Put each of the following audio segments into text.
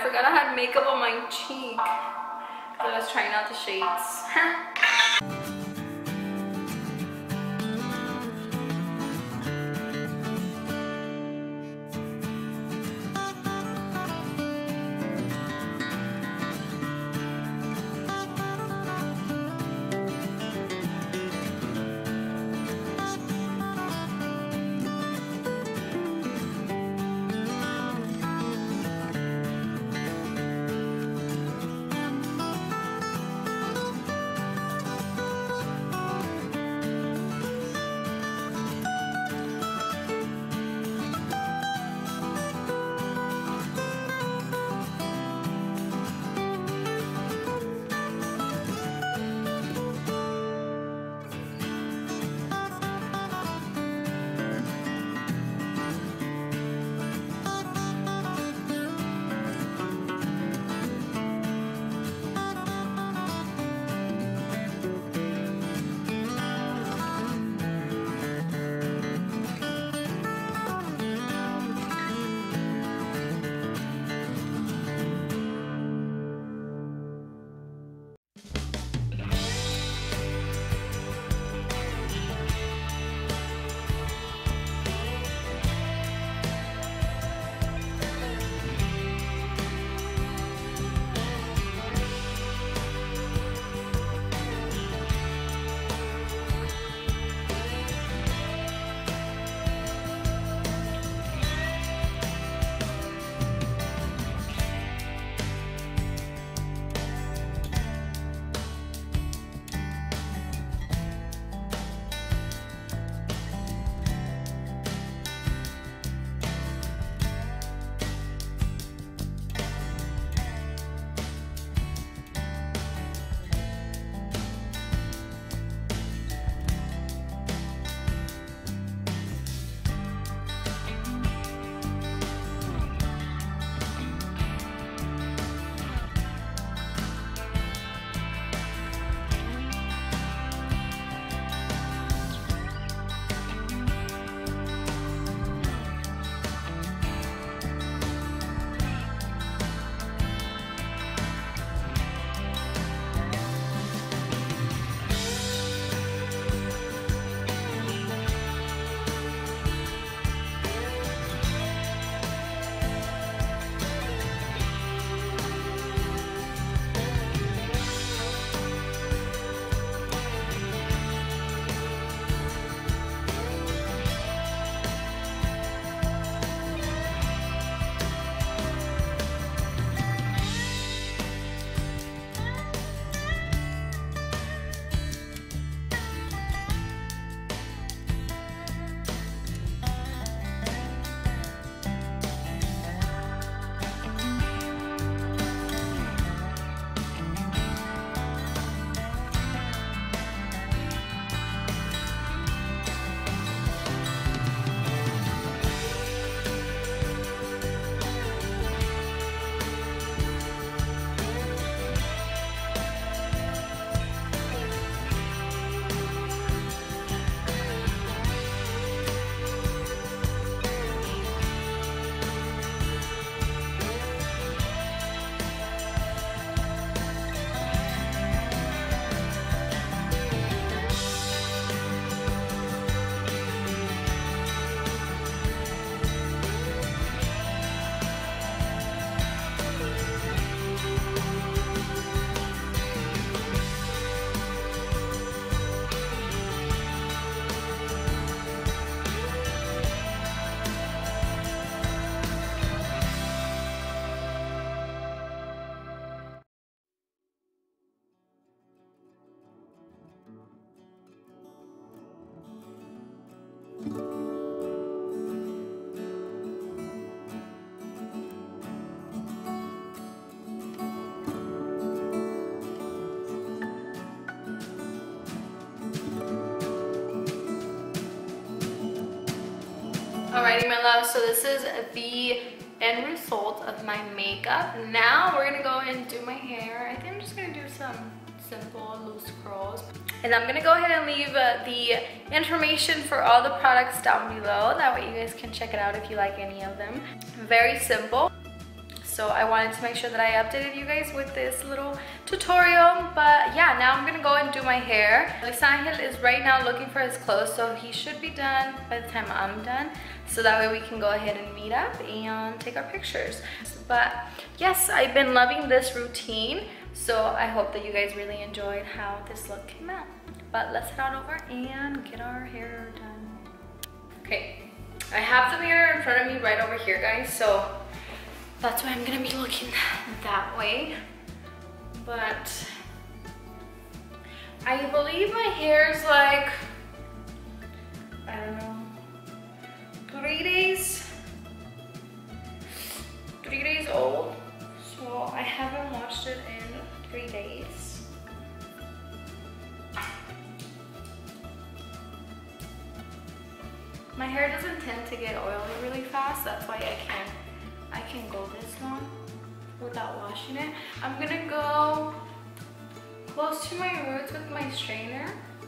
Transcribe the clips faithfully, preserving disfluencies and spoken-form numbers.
forgot I had makeup on my cheek. I was trying out the shades. Alrighty, my love, so this is the end result of my makeup. Now we're gonna go and do my hair. I think I'm just gonna do some simple loose curls. And I'm gonna go ahead and leave uh, the information for all the products down below. That way you guys can check it out if you like any of them. Very simple. So I wanted to make sure that I updated you guys with this little tutorial. But yeah, now I'm gonna go and do my hair. Luis Angel is right now looking for his clothes, so he should be done by the time I'm done. So that way we can go ahead and meet up and take our pictures. But yes, I've been loving this routine. So I hope that you guys really enjoyed how this look came out. But let's head on over and get our hair done. Okay, I have the mirror in front of me right over here, guys. So that's why I'm gonna be looking that way. But I believe my hair is like, I don't know, three days, three days old. So I haven't washed it in three days. My hair doesn't tend to get oily really fast. That's why I can't I can go this long without washing it. I'm gonna go close to my roots with my strainer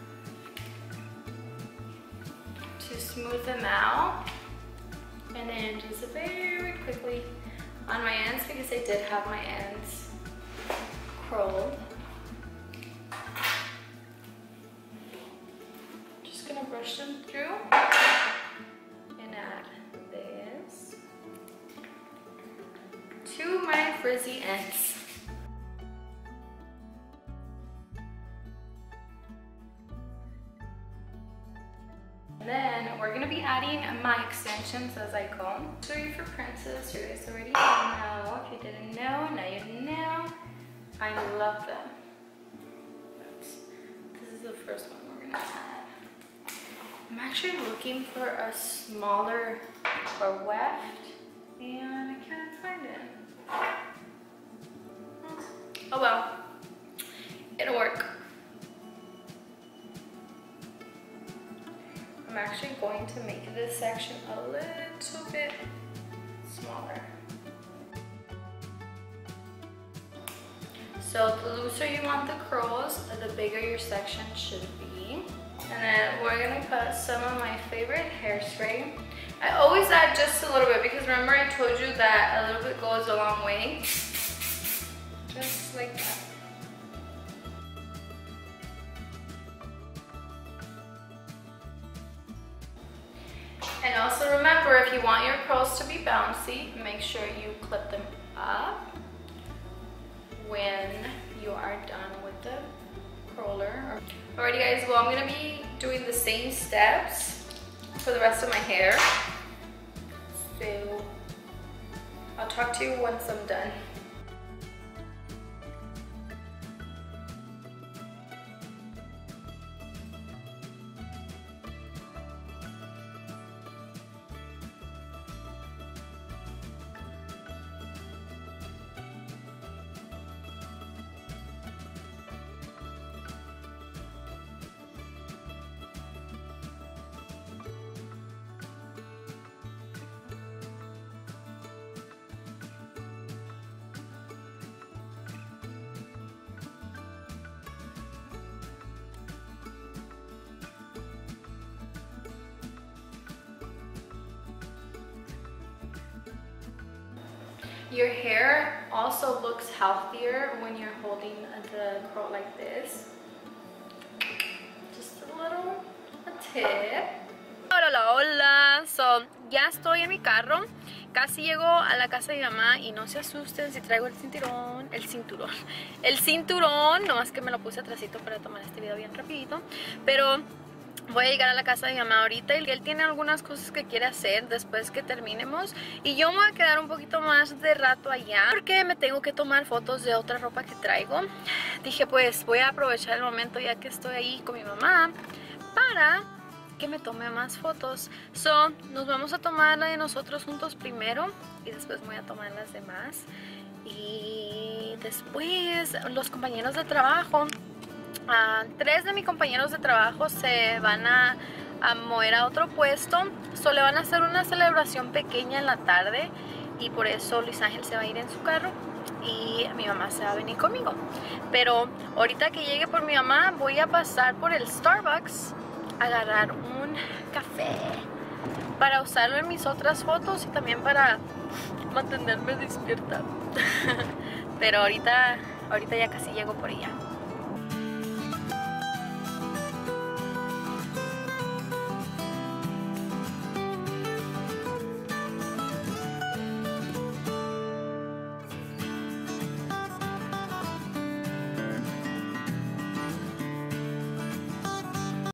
to smooth them out, and then just very quickly on my ends, because I did have my ends curled. Just gonna brush them through and add this to my frizzy ends. And then we're gonna be adding my extensions as I go. Sorry for Princess, you guys already know. If you didn't know, now you know. I love them. Oops. This is the first one we're gonna add. I'm actually looking for a smaller or weft, and I can't find it. Oh well, it'll work. I'm actually going to make this section a little bit smaller. So the looser you want the curls, the bigger your section should be. And then we're gonna put some of my favorite hairspray. I always add just a little bit because remember I told you that a little bit goes a long way. Just like that. And also remember, if you want your curls to be bouncy, make sure you clip them up when you are done with the curler. Alrighty guys, well I'm gonna be doing the same steps for the rest of my hair. So I'll talk to you once I'm done. Your hair also looks healthier when you're holding the curl like this. Just a little a tip. Hola, hola, hola. So, ya estoy en mi carro. Casi llego a la casa de mi mamá y no se asusten si traigo el cinturón, el cinturón, el cinturón, nomás que me lo puse atrasito para tomar este video bien rapidito. Pero voy a llegar a la casa de mi mamá ahorita y él tiene algunas cosas que quiere hacer después que terminemos. Y yo me voy a quedar un poquito más de rato allá porque me tengo que tomar fotos de otra ropa que traigo. Dije pues voy a aprovechar el momento ya que estoy ahí con mi mamá para que me tome más fotos. So, nos vamos a tomar la de nosotros juntos primero y después voy a tomar las demás. Y después los compañeros de trabajo. Uh, tres de mis compañeros de trabajo se van a, a mover a otro puesto. So, le van a hacer una celebración pequeña en la tarde y por eso Luis Ángel se va a ir en su carro y mi mamá se va a venir conmigo. Pero ahorita que llegue por mi mamá voy a pasar por el Starbucks a agarrar un café para usarlo en mis otras fotos y también para mantenerme despierta. Pero ahorita, ahorita ya casi llego por ella.